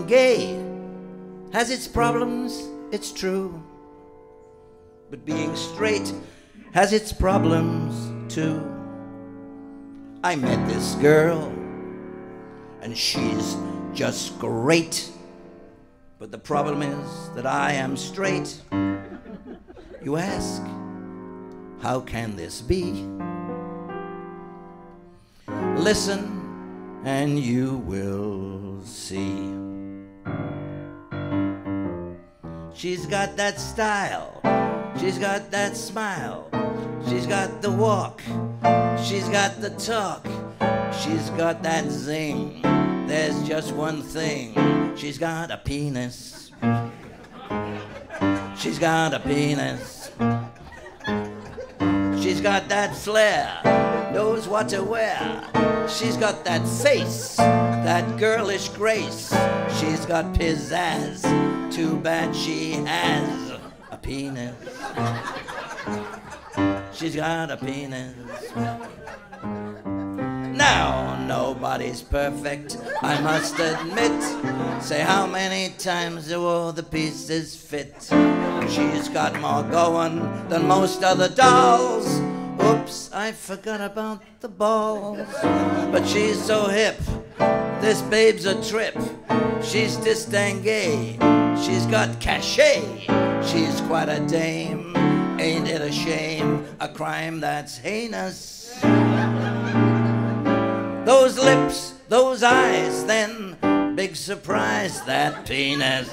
gay has its problems, it's true. But being straight has its problems too. I met this girl and she's just great. But the problem is that I am straight. You ask, how can this be? Listen and you will see. She's got that style, she's got that smile, she's got the walk, she's got the talk, she's got that zing. There's just one thing, she's got a penis. She's got a penis. She's got that flair, knows what to wear. She's got that face, that girlish grace. She's got pizzazz, too bad she has a penis. She's got a penis. Now, nobody's perfect, I must admit. Say how many times do all the pieces fit? She's got more going than most other dolls. Oops, I forgot about the balls. But she's so hip, this babe's a trip. She's distinguée, she's got cachet. She's quite a dame, ain't it a shame? A crime that's heinous. Those lips, those eyes, then, big surprise, that penis.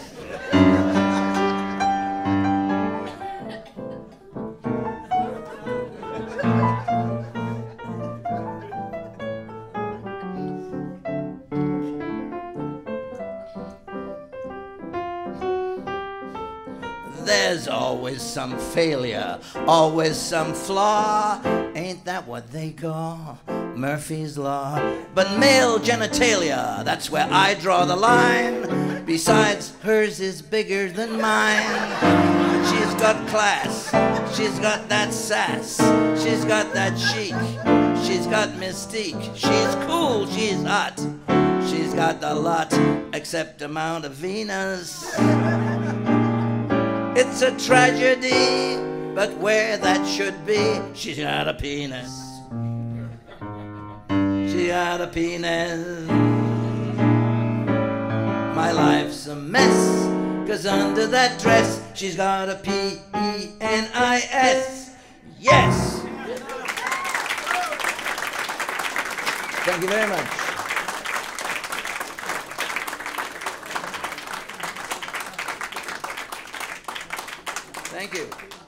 There's always some failure, always some flaw. Ain't that what they call Murphy's Law? But male genitalia, that's where I draw the line. Besides, hers is bigger than mine. She's got class, she's got that sass, she's got that chic, she's got mystique. She's cool, she's hot, she's got the lot, except amount of Venus. It's a tragedy, but where that should be, she's got a penis. She got a penis. My life's a mess, 'cause under that dress, she's got a P-E-N-I-S. Yes! Thank you very much. Thank you.